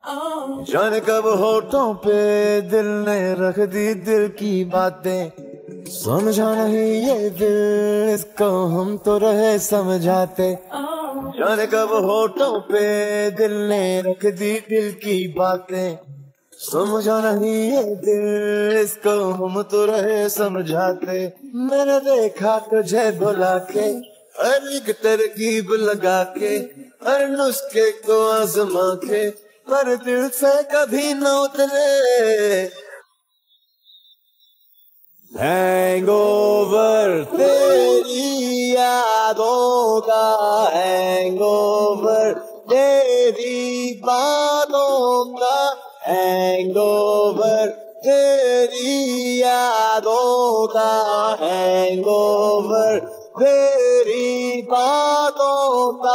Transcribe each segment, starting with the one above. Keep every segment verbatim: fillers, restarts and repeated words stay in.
जाने कब होठों पे दिल ने रख दी दिल की बातें, समझा नहीं ये दिल इसको हम तो रहे समझाते। जाने कब होठों पे दिल ने रख दी दिल की बातें, समझा नहीं ये दिल इसको हम तो रहे समझाते। मैंने देखा तुझे बुला के हर एक तरकीब लगा के, हर नुस्खे को आजमा के, पर दिल से कभी न उतरे। हैंगओवर तेरी यादों का, हैंगओवर तेरी बातों का, हैंगओवर तेरी यादों का, हैंगओवर तेरी बातों का।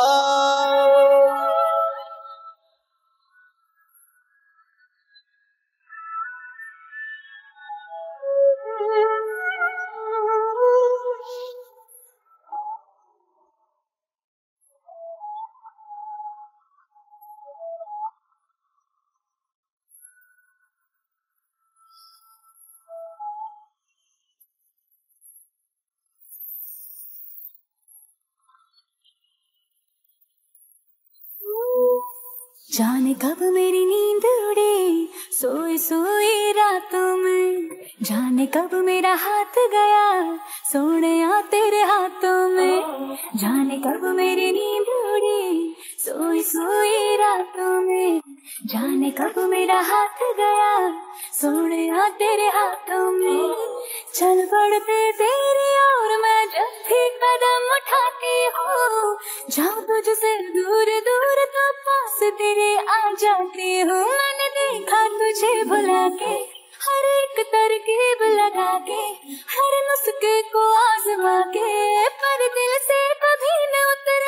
जाने कब मेरी नींद उड़ी सोई सोई रातों में, जाने कब मेरा हाथ गया सोने तेरे हाथों में। जाने कब मेरी नींद उड़ी सोई सोई रातों में, जाने कब मेरा हाथ गया सोने तेरे हाथों में। चल पड़ते तेरी और मैं जब भी कदम उठाती हूँ, जाऊँ तुझसे दूर दूर तो पास तेरे आ जाती हूँ। मैंने देखा तुझे भुला के हर एक तरकीब लगा के, हर नुस्खे को आजमा के, पर दिल से कभी न उतरे।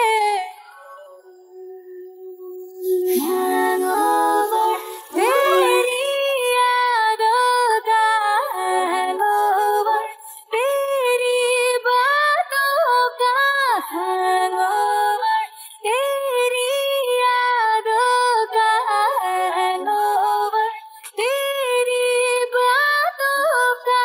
हैंगओवर तेरी यादों का, हैंगओवर तेरी बातों का, हैंगओवर तेरी यादों का, हैंगओवर तेरी बातों का।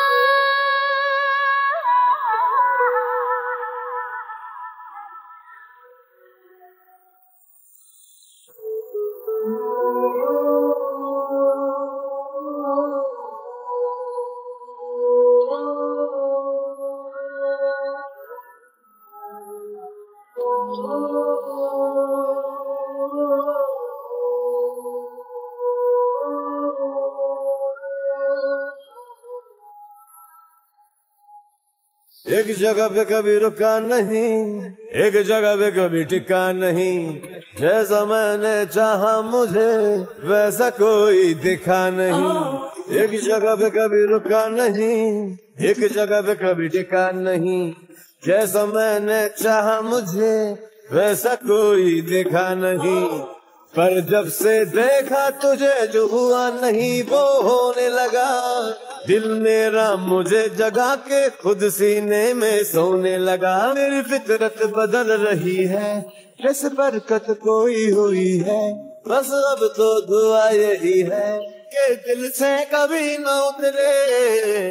एक जगह पे कभी रुका नहीं, एक जगह पे कभी टिका नहीं, जैसा मैंने चाहा मुझे वैसा कोई दिखा नहीं। एक जगह पे कभी रुका नहीं, एक जगह पे कभी टिका नहीं, जैसा मैंने चाहा मुझे वैसा कोई दिखा नहीं। पर जब से देखा तुझे जो हुआ नहीं वो होने लगा, दिल मेरा मुझे जगा के खुद सीने में सोने लगा। मेरी फितरत बदल रही है जैसे बरकत कोई हुई है, बस अब तो दुआ यही है कि दिल से कभी न उतरे।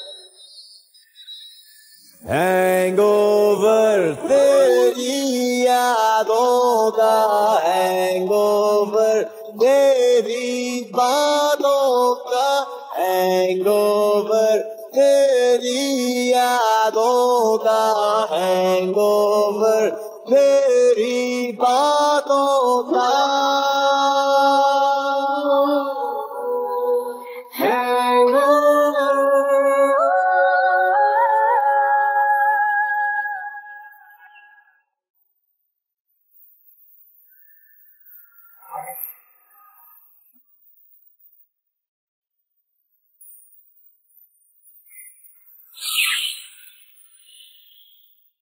हैंगओवर तेरी यादों का, हैंगओवर तेरी बातों का, हैंगओवर तेरी यादों का, हैंगओवर तेरी